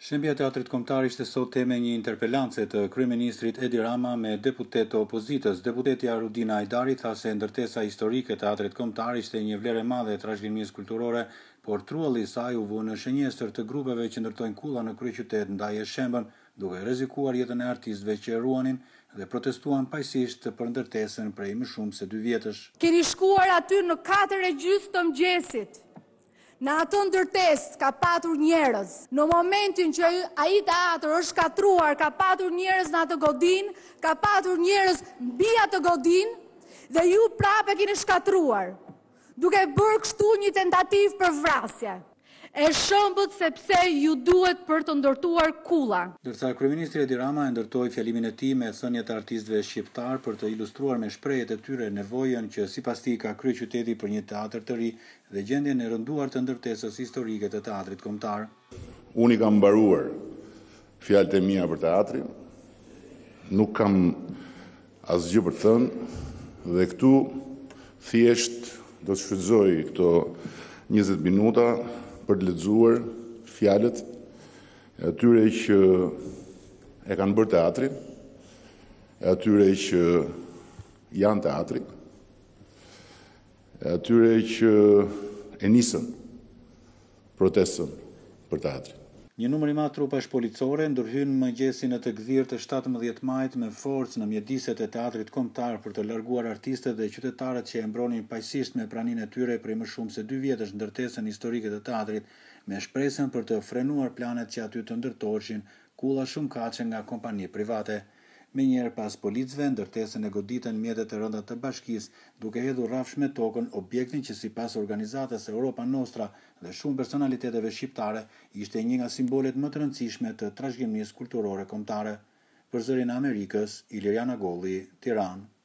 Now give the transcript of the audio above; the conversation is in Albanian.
Shembja e Teatrit Kombëtar ishte sot tema e një interpelance të kryeministrit Edi Rama me deputet të opozitës. Deputetja Rudina Hajdari tha se ndërtesa historike e Teatrit Kombëtar ishte një vlerë e madhe e trashëgimisë kulturore, por trulli i saj u vë në shënjestër të grupeve që ndërtojnë kulla në kryeqytet ndaj e shembën, duke rrezikuar jetën e artistëve që e ruanin dhe protestuan pajësisht për ndërtesën prej më shumë se 2 vjetësh. Keni shkuar aty në 4:30 të mëngjesit. Në ato ndërtesë ka patur njerëz. Në momentin që ai teatr është shkatruar, ka patur njerëz në atë godinë, ka patur njerëz mbi atë godinë dhe ju prapë keni shkatruar, duke bërë kështu një tentativë për vrasje. E shëmbët sepse ju duhet për të ndërtuar kulla. Ndërsa kryeministri Edi Rama e ndërtoi fjalimin e tij me thënjet e artistëve shqiptar për të ilustruar me shprehjet e tyre nevojën që sipas tij ka kryeqyteti për një teatr të ri dhe gjendjen e rënduar të ndërtesës historike të Teatrit Kombëtar. Unë kam mbaruar fjalët e mia për teatrin. Nuk kam asgjë për të thënë dhe këtu thjesht do të shfrytëzoj këto 20 minuta për të lexuar fjalët e atyre që e kanë bërë teatrin, e atyre që janë teatri, e atyre që e nisën protestën për teatrin. Një numër i madh trupash policore ndërhyn mëngjesin e të gdhirë të 17 majit me forcë në mjediset e Teatrit Kombëtar për të larguar artistët dhe qytetarët që e mbronin pajësisht me praninë e tyre prej më shumë se 2 vjetësh ndërtesën historike të teatrit, me shpresën për të frenuar planet që aty të ndërtoheshin kulla shumëkaqe nga kompani private. Menjëherë pas policëve, ndërtesën e goditën mjetet e rënda të bashkisë, duke hedhur rrafsh me tokën objektin që sipas organizatës Europa Nostra dhe shumë personaliteteve shqiptare ishte një nga simbolet më të rëndësishme të trashëgimisë kulturore kombëtare. Për Zërin e Amerikës, Iliriana Golli, Tiranë.